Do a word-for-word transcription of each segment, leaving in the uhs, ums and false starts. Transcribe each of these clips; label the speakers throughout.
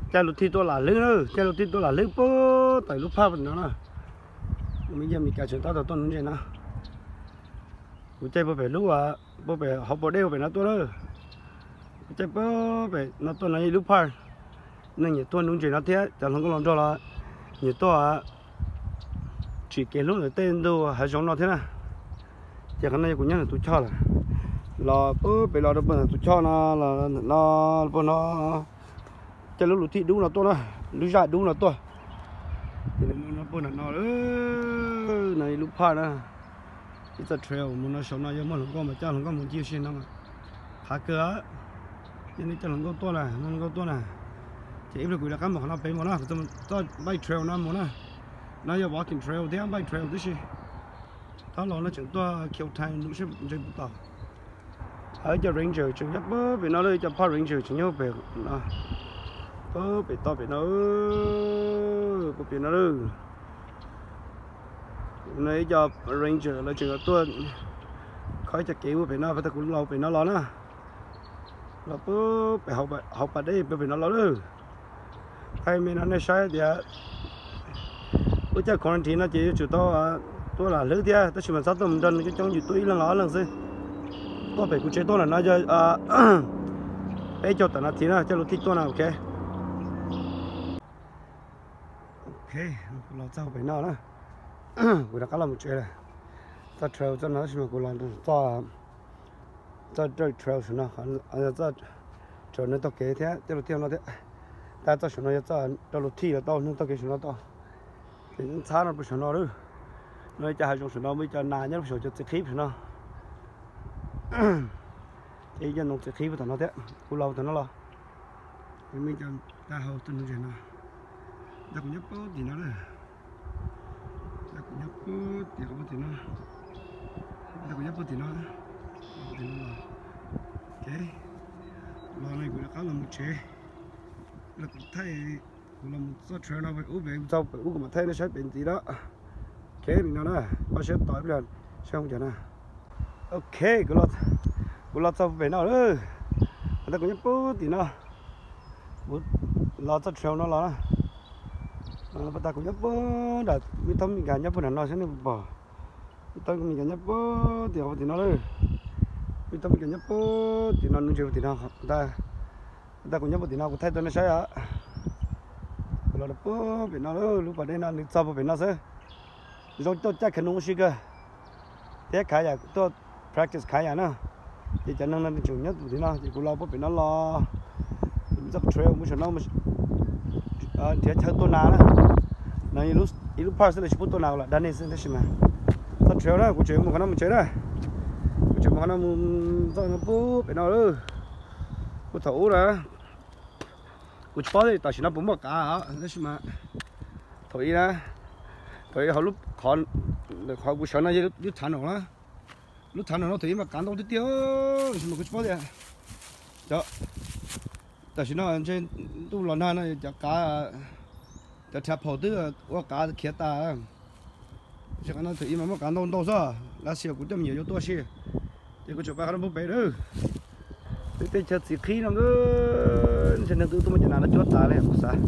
Speaker 1: cha lụt thi tôi là lư nữa cha lụt thi tôi là lư bố tại lúc pha vẫn nó nè mình giờ mình cả chuyện tao tao tuần như thế nào chạy bố về lúc à bố về học bố đeo về nó tôi đó chạy bố về nó tôi này lúc pha nên nhiều tuần đúng chuyện nó thế chẳng không có làm cho là nhiều tôi à chỉ cái lúc này tên đâu hay giống nó thế nào chẳng hạn này cũng nhớ là tôi cho là là bố về là đâu tôi cho nó là nó bố nó chạy lúc lụt thi đúng là tôi đó lúc ra đúng là tôi thì nó bố nó nó này lúc pha nè it's a trail muốn nó sống nó giống như con mà cho nó có một chiếc xe nó mà thả cửa cho nên cho nó có to này nó có to này chỉ em được quy là cái mà nó phải mà nó tôi tôi bay trail nó muốn nè nó giờ walking trail thế bay trail thế gì đó là nó chẳng to kiểu thay nó sẽ chơi bút tàu ở cho ranger chẳng nhớ bơ vì nó đây cho park ranger chẳng nhớ về nó bơ bị to bị nó bơ bị nó luôn này cho ranger là trường tuần khỏi cho kiểu về nó phải ta cũng lâu về nó lo nữa là bố phải học học ở đây về nó lo nữa thay mình nó sai thì bữa giờ quarantine nó chỉ chủ to tôi là lứa kia tôi chỉ mà sáu tuần trên cái trong gì tôi là nó lần xí tôi phải cũng chế tôi là nó cho bây giờ tận là thì nó cho lúc thích tôi nào ok ok lo sao về nó nữa người ta cá làm một chuyện này, ta trail cho nó xem mà cô làm cho cho chơi trail cho nó, anh cho cho nó tao kế thế, cho nó theo nó thế, ta cho nó cho cho nó thi là tao nó tao kế nó tao, thì sáng nó phải nó nữa, nó cho hai trong nó mới cho nà nhất rồi cho sẽ khí nó, thì cho nó sẽ khí với nó thế, cô lâu thì nó lo, thì mình cho ta hậu tin nó chuyện nào, ta cũng nhớ bớt thì nó này. Nhấp thì không thì nó ta cũng nhấp thì nó thì nó là ok lo này cũng là khá là một chế là cũng thấy cũng là một số chuyện nó phải úp về sau phải úp mà thấy nó sẽ biến gì đó ok thì nó đó nó sẽ tỏi bây giờ sẽ không chờ nè ok cũng là cũng là sau về nó nữa ta cũng nhấp thì nó lo số chuyện nó là bắt ta cũng nhấp bơ đã mi tâm mình cả nhấp bơ nó sẽ nó bỏ mi tâm mình cả nhấp bơ thì họ thì nó đây mi tâm mình cả nhấp bơ thì nó nuôi chiều thì nó ta ta cũng nhấp bơ thì nó cũng thay tôi nó sẽ á rồi là bơ vì nó lúc vào đây nó được sao vì nó sẽ rồi tôi chắc khả năng gì cơ thế khai à tôi practice khai à nữa thì cho nên là chủ nhất thì nó thì cũng lo bơ vì nó lo rất trail mới cho nó ờ thì chơi tôi nào đó này lúc lúc pass là chỉ phụ tôi nào là đan này sẽ thế mà thật treo đó của chuyện một cái nó mình chơi đó của chuyện một cái nó mình cho nó bố phải nào đó của thủ đó của chó thì tại chỉ nó bấm một cả hả thế mà thổi đó thổi họ lúc họ họ của chó nó lúc lúc thằng nó đó lúc thằng nó thổi mà cắn đâu tí tiêu mà của chó thì đó tại chỉ nó trên tu lò na này chả cá chả chả phổ tư qua cá khía ta chỉ có nó thử mà cá đông đông sao lá xìu cũng chấm nhiều cho to xí thì có chụp ba nó bốc bể nữa thì thì chợt xì khí nó cứ trên đường tư tôi mà chừng nào nó chốt ta này không sao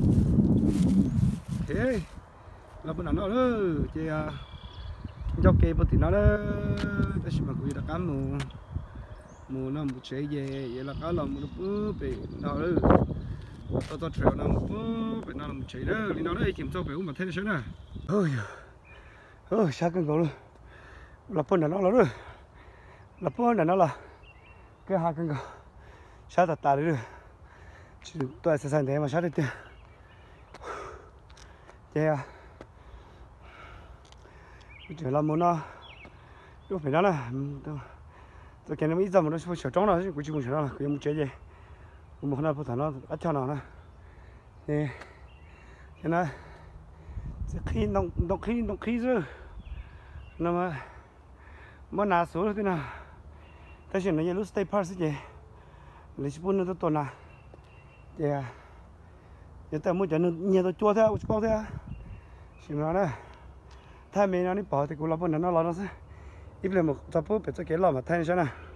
Speaker 1: thế là bữa nào nó nữa chị cho kê bữa thì nó đó cái gì mà cũng đã cán mù mù nó một chế về vậy là cá lòng nó bự bị nó nữa tao tao trèo nó bự bị nó một chế đó đi nó đấy kiểm tra phải uống mà thấy nó nè ôi ôi sao cơn gấu luôn là phân là nó rồi là phân là nó là cái hai cơn gấu sao thật ta đấy rồi tôi sẽ sang thế mà sao đấy tiền thế à chỉ là muốn nó đâu phải nó là tôi cái nó ít ra mà nó phải sửa trống rồi cũng chỉ muốn sửa nó cái một chế gì một cái nào phụ nó ít cho nào nè thì cái này khi động động khi động khí rồi nó mà mà nã số thế nào ta chỉ nói lúc stay park gì lấy chụp nó to nào thì giờ ta muốn cho nó nhiều tôi chua theo chua theo chỉ nói này thay mình nó đi bỏ thì cũng là bọn nó lo nó sẽ ít lên một tập bút để cho cái lò mà thay cho nè